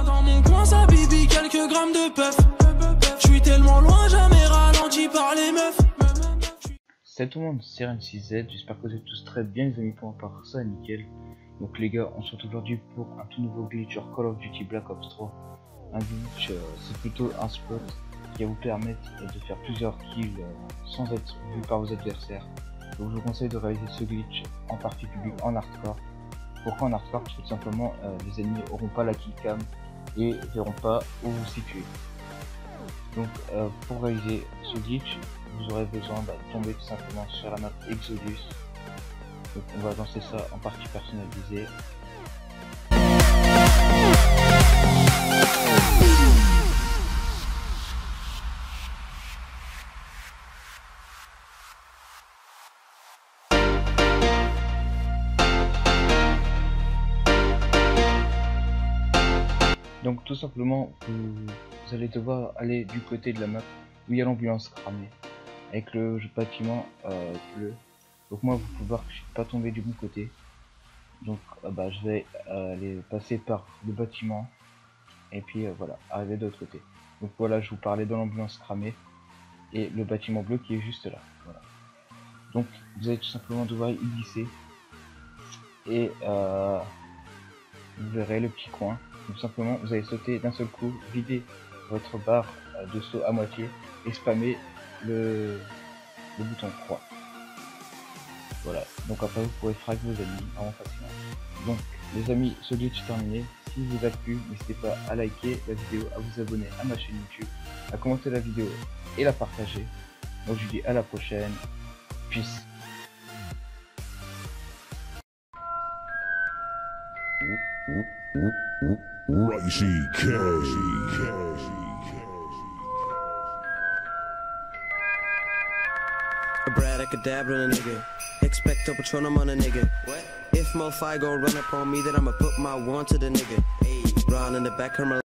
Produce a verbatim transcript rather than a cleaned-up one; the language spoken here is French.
Viens dans mon coin, ça bibi, quelques grammes de puff. Je suis tellement loin, jamais ralenti par les meufs. Salut tout le monde, c'est R M six Z, j'espère que vous êtes tous très bien les amis, pour part ça nickel. Donc les gars, on se retrouve aujourd'hui pour un tout nouveau glitch sur Call of Duty Black Ops trois. Un glitch, euh, c'est plutôt un spot qui va vous permettre euh, de faire plusieurs kills euh, sans être vu par vos adversaires. Donc je vous conseille de réaliser ce glitch en partie publique en hardcore. Pourquoi en hardcore? Parce que tout simplement euh, les ennemis n'auront pas la killcam et verront pas où vous situez. Donc euh, pour réaliser ce glitch, vous aurez besoin bah, de tomber tout simplement sur la map Exodus. Donc on va lancer ça en partie personnalisée. Donc tout simplement, vous, vous allez devoir aller du côté de la map où il y a l'ambulance cramée, avec le bâtiment euh, bleu. Donc moi, vous pouvez voir que je suis pas tombé du bon côté. Donc euh, bah, je vais euh, aller passer par le bâtiment, et puis euh, voilà, arriver de l'autre côté. Donc voilà, je vous parlais de l'ambulance cramée, et le bâtiment bleu qui est juste là. Voilà. Donc vous allez tout simplement devoir y glisser, et euh, vous verrez le petit coin. Tout simplement, vous allez sauter d'un seul coup, vider votre barre de saut à moitié et spammer le, le bouton croix. Voilà, donc après vous pourrez frag vos ennemis vraiment facilement. Donc les amis, ce glitch est terminé. Si vous a plu, n'hésitez pas à liker la vidéo, à vous abonner à ma chaîne YouTube, à commenter la vidéo et la partager. Moi je vous dis à la prochaine. Peace. Righty K. Abracadabra, nigga. Expecto Patronum on a nigga. What? If Mo Fi go run up on me, then I'ma put my one to the nigga. Hey, Ron in the back,